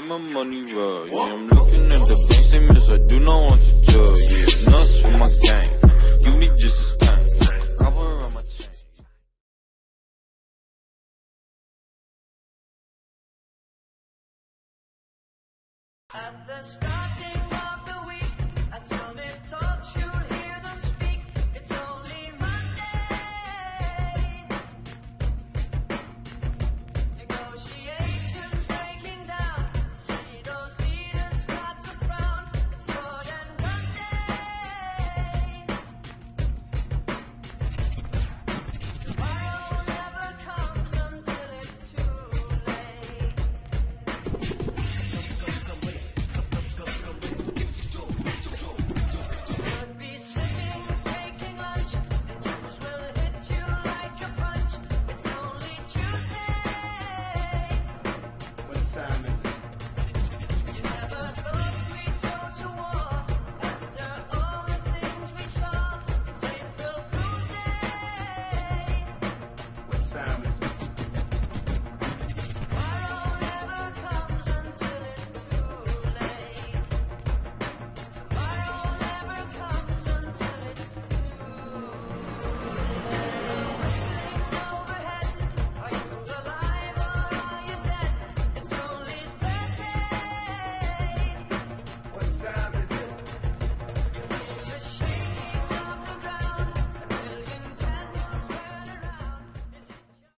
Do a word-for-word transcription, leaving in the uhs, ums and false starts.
my money raw. Yeah, I'm looking at the bank, same as I do not want to judge. Yeah, nuts for my gang. Give me just a stamp. Cover on my chain. At the starting